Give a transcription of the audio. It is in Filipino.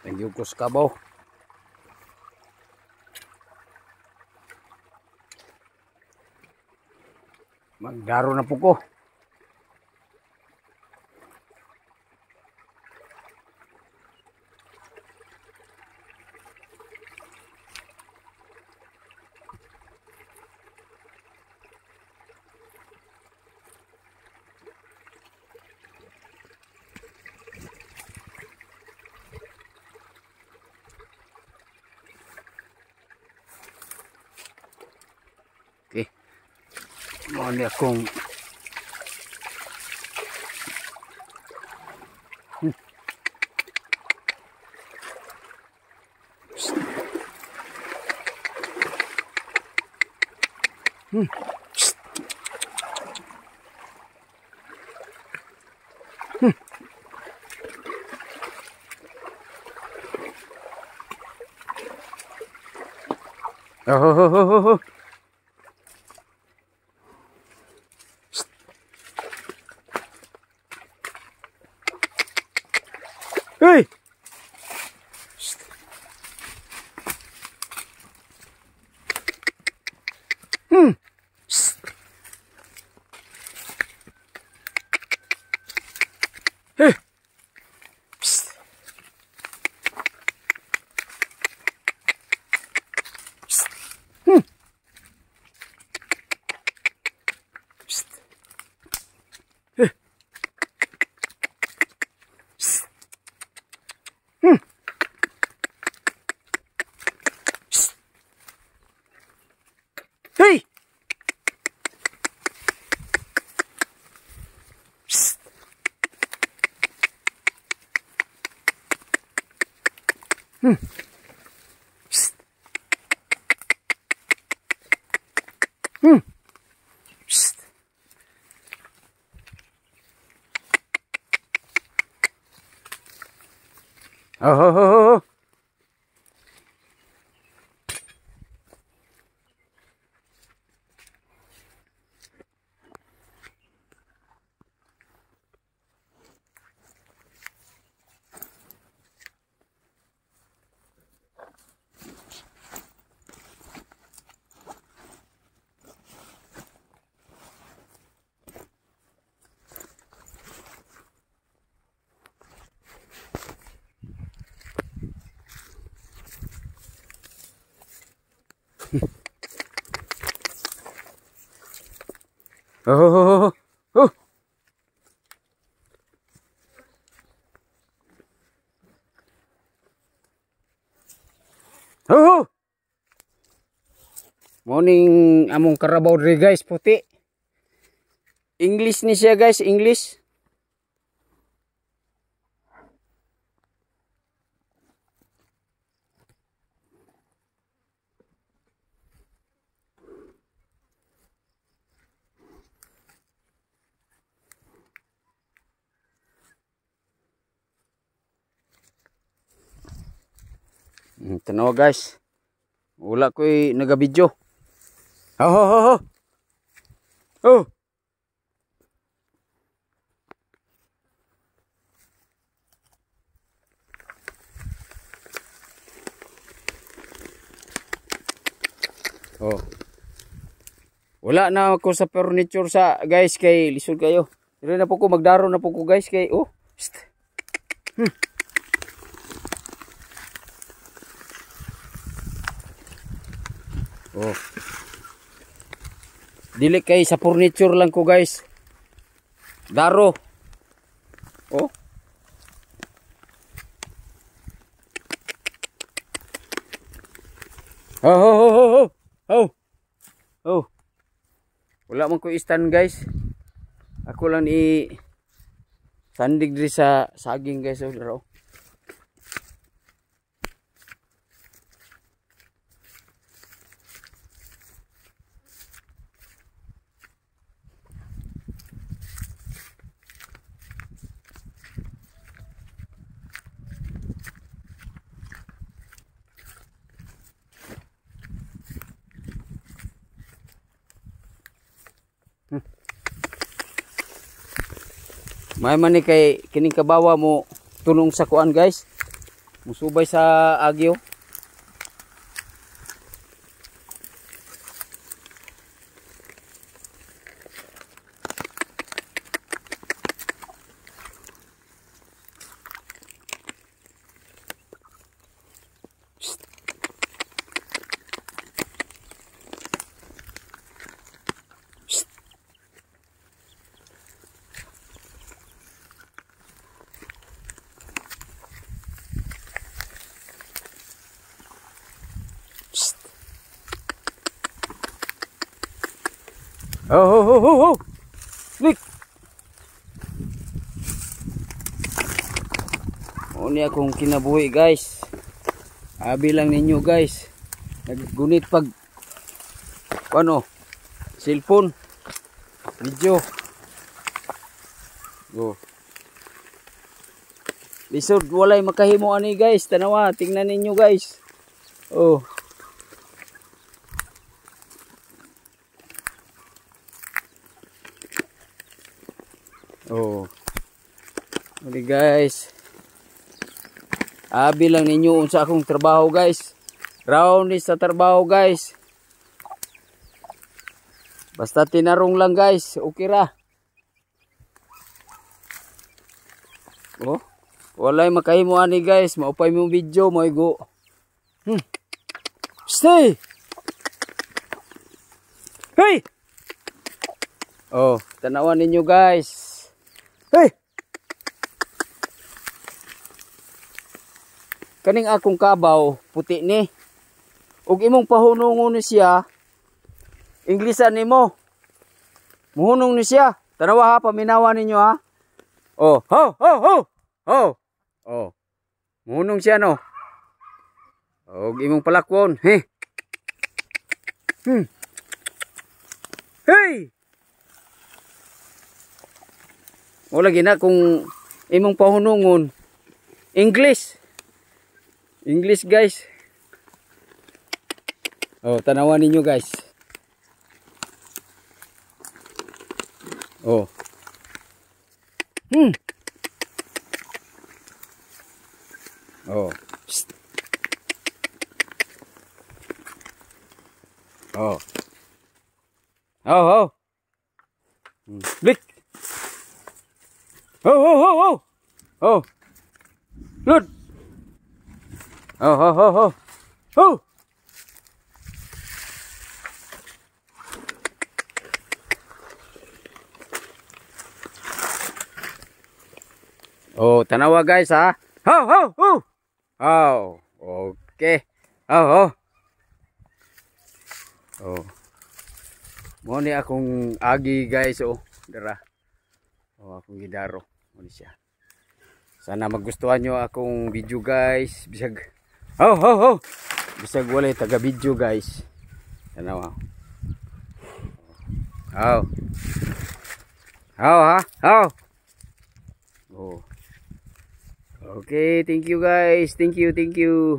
Nagyugos kabaw. Magdaro na po ko. Okay. Mau ni akong oh. Hey! Hey! Hey! Oh. Oh. Oh. Morning among karabaw diri guys, puti. English ni siya guys, English. Tanaw guys. Wala ko'y naga-video. Oh. Oh. Wala na ako sa furniture sa guys kay lisod kayo. Dire na po ko magdaro na po ko guys kay oh. Oh. Dili kay sa furniture lang ko guys. Daro. Oh. Oh. Wala man ko stand guys. Ako lang sandig diri sa saging guys oh. Daro. May man ni kay kining kabawa mo tulong sa kuan guys. Musubay sa agyo. Oh. Lik. Ini akong kinabuhi guys. Abi lang ninyo guys. Naggunit pag ano? Cellphone. Video. Go. Lisod walay makahimo ani guys. Tanawa, tingnan ninyo guys. Oh. Oh. Ini guys. Abi lang ninyo unsa akong trabaho guys. Round is sa trabaho guys. Basta tinarong lang guys. Okay ra. Oh. Walay makahimo ani guys. Maupay mo video mo igo. Stay. Hey. Oh, tanawan ninyo guys. Hey! Kaning akong kabaw, puti ni. Ug imong pahunungon ni siya, Inglesan nimo. Muhunong ni siya. Tanawa ha, paminawa ninyo ha. Oh, ho. Oh. Muhunong siya no. Ug imong palakwon, he. Hey! Wala gina kung imong pahunungon English guys. Oh, tanawan ninyo guys. Oh. Oh. Psst. Oh. Oh. Blik. Oh. Oh. Lud. Oh. Oh. Oh, tanawa guys ha. Oh. Oh. Okay. Oh. Oh. Mo ni akong agi guys oh. Dara. Oh, akong gidaro. Mo ni siya. Sana magustuhan nyo akong video guys. Bisag bisag walay taga video guys. Tanawa. Oh. Ha. Oh. Okay, thank you guys. Thank you.